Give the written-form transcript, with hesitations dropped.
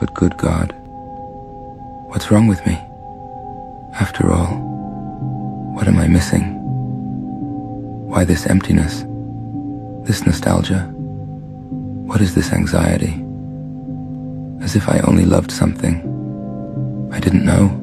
But good God, what's wrong with me? After all, what am I missing? Why this emptiness? This nostalgia? What is this anxiety? As if I only loved something I didn't know.